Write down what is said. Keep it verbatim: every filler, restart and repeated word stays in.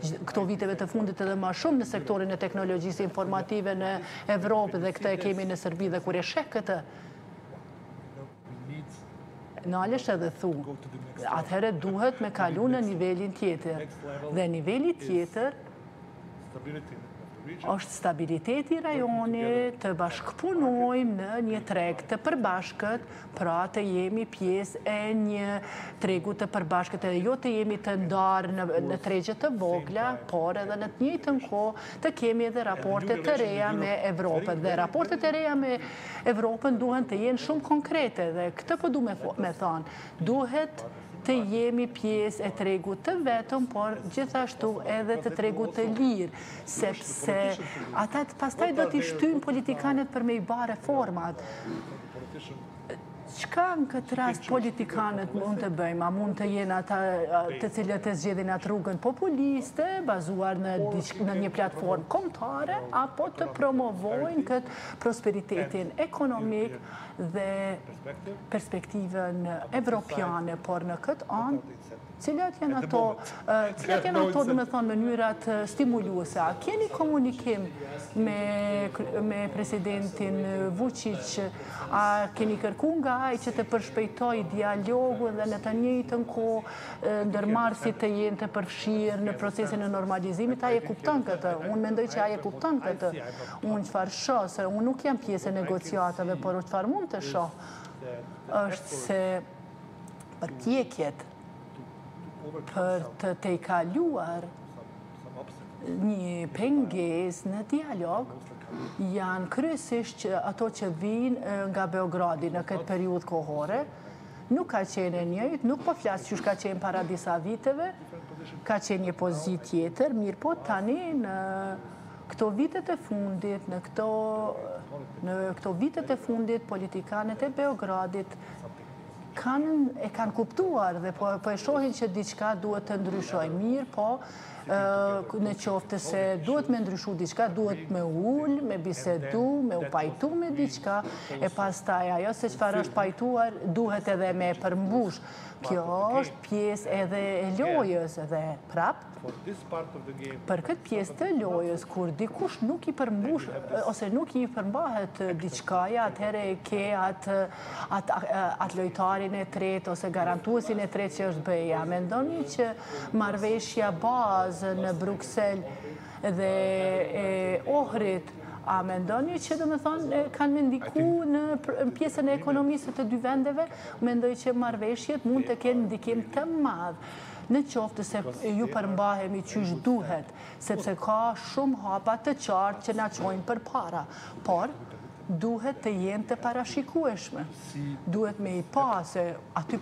këto viteve të fundit edhe më shumë në sektorin e teknologjisë informative në Evropë dhe këtë e kemi në Serbi dhe kur e sheh këtë, Nalesh edhe thu, atëherë duhet me kalu në nivelin tjetër. Dhe niveli tjetër është stabiliteti i rajonit, të bashkëpunojmë në një treg të përbashkët, pra të jemi pjesë e një tregu të përbashkët, edhe jo të jemi të ndarë në, në tregje të vogla, por edhe në të njëjtën kohë të kemi edhe raportet të reja me Evropën. Dhe raportet e reja me Evropën duhen të jenë shumë konkrete, dhe këtë po du me, me thonë, duhet të jemi pjesë e tregut të vetëm, por gjithashtu edhe të tregut të lirë, sepse ata pastaj do t'i shtyjnë politikanët për me i ba reformat. Qka në këtë rast politikanët mund të bëjmë? A mund të jenë ata të cilët e zgjedhin atë rrugën populiste, bazuar në, në një platformë kombëtare, apo të promovojnë këtë prosperitetin ekonomik dhe perspektivën evropiane, por në këtë anë, cilat janë ato, cilat janë ato, dhe me thonë, mënyrat stimuluese? A keni komunikim me, me presidentin Vučić? A keni kërku nga ai që të përshpejtoj dialogu dhe në të njëjtën kohë ndërmarrësit të jenë të përfshirë në procesin e normalizimit? Ai e kupton këtë. Unë mendoj që ai e kupton këtë. Unë çfarë shoh, se unë nuk jam pjesë e negociatave, por çfarë mund të shoh është se përpjekjet për të te kaluar një pengesë në dialog janë kryesisht ato që vinë nga Beogradi në këtë periudhë kohore. Nuk ka qenë e njëjtë, nuk po flas qysh ka qenë para disa viteve, ka qenë një pozitë tjetër, mirë po tani në këto vitet e fundit, në këto, në këto vitet e fundit, politikanët e Beogradit kanë, e kanë kuptuar dhe po, po e shohin që diçka duhet të ndryshojë. Mirë, po në qoftë se duhet me ndryshu diçka, duhet me ullë, me bisedu, me u pajtu me diçka, e pastaj ajo se çfarë është pajtuar, duhet edhe me përmbush. Kjo është pjesë edhe e lojës, edhe prap, për këtë pjesë të lojës, kur dikush nuk i përmbush, ose nuk i përmbahet diçkaja, atëhere e ke atë at, at lojtarin e tretë, ose garantuesin e tretë që është bëja. Mendoni që marrëveshja bazë në Bruxelles dhe e Ohrit, a mendoni që do me thonë kanë me ndiku në pjesën e ekonomisë të dy vendeve? Mendoj që marrëveshjet mund të kenë ndikim të madh në qoftë se ju përmbahemi qysh duhet, sepse ka shumë hapa të qartë që na çojnë përpara, por duhet të jenë të parashikueshme. Duhet me i pa se aty